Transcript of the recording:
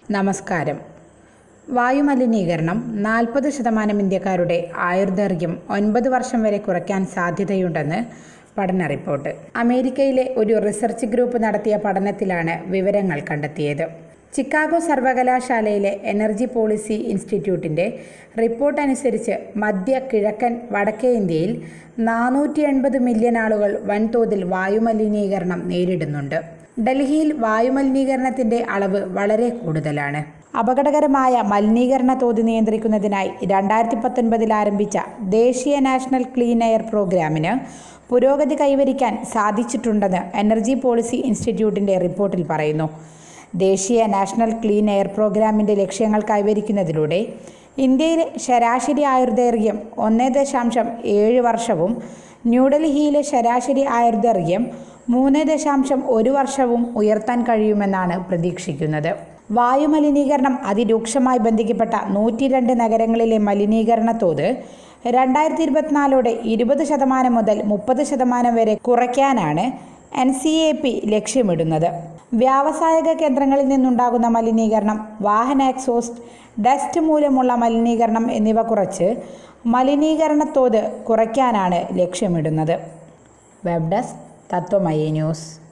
നമസ്കാരം. വായുമലിനീകരണം 40% ഇന്ത്യക്കാരുടെ ആയുർദൈർഘ്യം 9 വർഷം വരെ കുറയ്ക്കാൻ സാധ്യതയുണ്ടെന്ന് പഠന റിപ്പോർട്ട്. അമേരിക്കയിലെ ഒരു റിസർച്ച് ഗ്രൂപ്പ് നടത്തിയ പഠനത്തിലാണ് വിവരങ്ങൾ കണ്ടെത്തിയത്. ചിക്കാഗോ സർവകലാശാലയിലെ എനർജി പോളിസി ഇൻസ്റ്റിറ്റ്യൂട്ടിൻ്റെ റിപ്പോർട്ട് അനുസരിച്ച് മധ്യ കിഴക്കൻ വടക്കേ ഇന്ത്യയിൽ 480 മില്യൺ ആളുകൾ വൻതോതിൽ വായുമലിനീകരണം നേരിടുന്നുണ്ട്. ഡൽഹിയിൽ വായുമലിനീകരണത്തിൻ്റെ അളവ് വളരെ കൂടുതലാണ്. അപകടകരമായ മലിനീകരണ തോത് നിയന്ത്രിക്കുന്നതിനായി 2019 ആരംഭിച്ച ദേശീയ നാഷണൽ ക്ലീൻ എയർ പ്രോഗ്രാമിന് പുരോഗതി കൈവരിക്കാൻ സാധിച്ചിട്ടുണ്ടെന്ന് എനർജി പോളിസി ഇൻസ്റ്റിറ്റ്യൂട്ടിൻ്റെ റിപ്പോർട്ടിൽ പറയുന്നു. ദേശീയ നാഷണൽ ക്ലീൻ എയർ പ്രോഗ്രാമിൻ്റെ ലക്ഷ്യങ്ങൾ കൈവരിക്കുന്നതിലൂടെ ഇന്ത്യയിലെ ശരാശരി ആയുർദൈർഘ്യം 1.7 വർഷവും ന്യൂഡൽഹിയിലെ ശരാശരി ആയുർദൈർഘ്യം 3.1 വർഷവും ഉയർത്താൻ കഴിയുമെന്നാണ് പ്രതീക്ഷിക്കുന്നത്. വായുമലിനീകരണം അതിരൂക്ഷമായി ബന്ധിക്കപ്പെട്ട 102 നഗരങ്ങളിലെ മലിനീകരണ തോത് 2024 20% മുതൽ 30% വരെ കുറയ്ക്കാനാണ് NCAP ലക്ഷ്യമിടുന്നത്. വ്യാവസായിക കേന്ദ്രങ്ങളിൽ നിന്നുണ്ടാകുന്ന മലിനീകരണം, വാഹന എക്സോസ്റ്റ്, ഡസ്റ്റ് മൂലമുള്ള മലിനീകരണം എന്നിവ കുറച്ച് മലിനീകരണ തോത് കുറയ്ക്കാനാണ് ലക്ഷ്യമിടുന്നത്. Web desk Tatwamayi news.